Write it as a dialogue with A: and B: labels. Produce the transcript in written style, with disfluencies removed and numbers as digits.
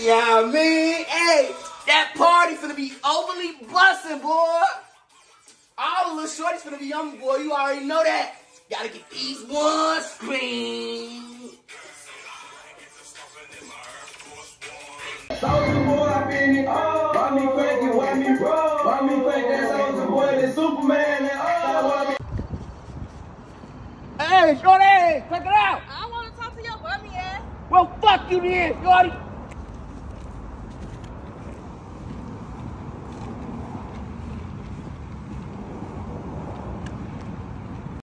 A: Yeah, I mean, hey, that party finna be overly bussin', boy. All the little shorties finna be young, boy. You already know that. Gotta get these ones scream.
B: Soulja Boy, I been it. Why me crank it? Why me roll? Why me crank that Soulja Boy? That Superman and all.
A: Hey, shorty, check it out.
C: I don't want to talk to your bummy ass.
A: Well, fuck you then, shorty.